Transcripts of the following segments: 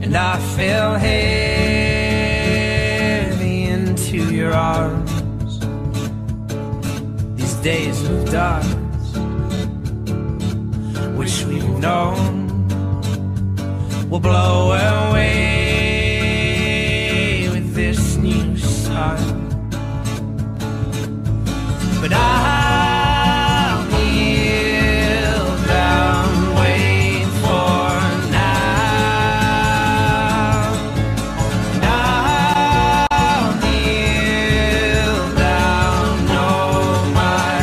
and I fell heavy into your arms. These days of dust, which we've known, will blow away with this new sun. But I'll kneel down, wait for now. And I'll kneel down, know my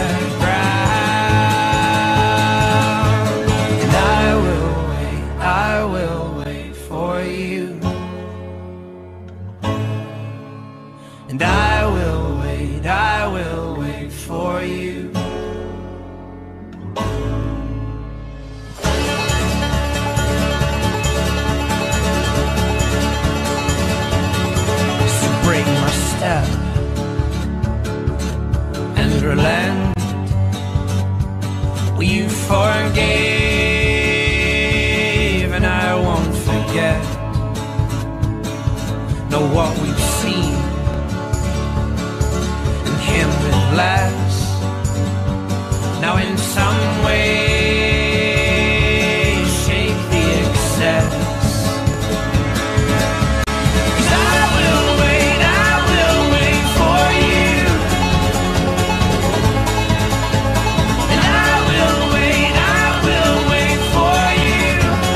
ground. And I will wait for you. And I will wait for you. So break my step and relent. Well, you forgave and I won't forget. Know what we've seen and him with less. Now in some way shake the excess. 'Cause I will wait for you. And I will wait for you.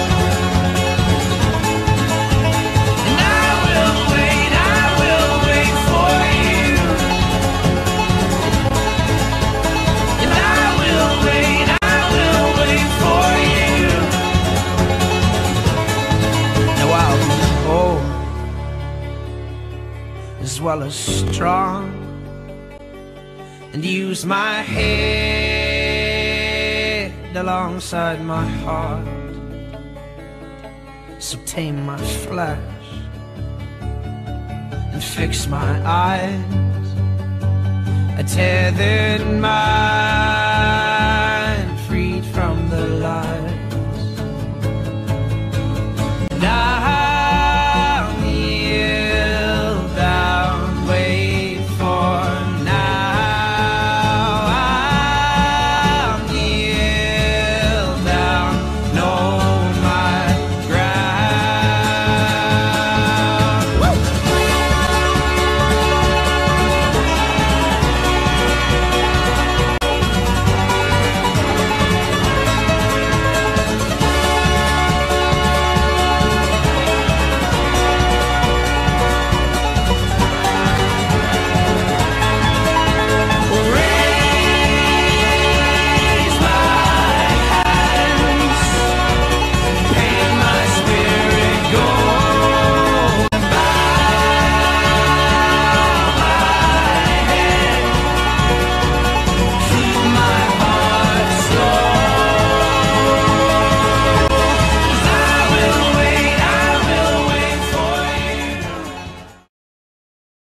And I will wait for you. And I will wait for you. Now I'll be bold as well as strong, and use my head alongside my heart. So tame my flesh and fix my eyes. I tethered my